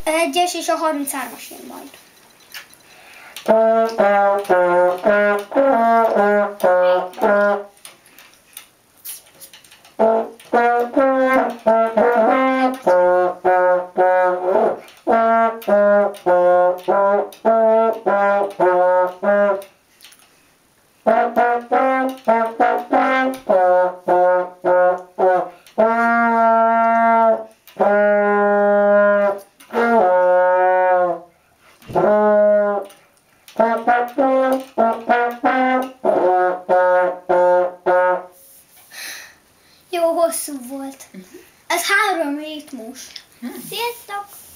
1-es és a 33-as jön majd. Jó hosszú volt. Ez 3 ritmus. Sziasztok!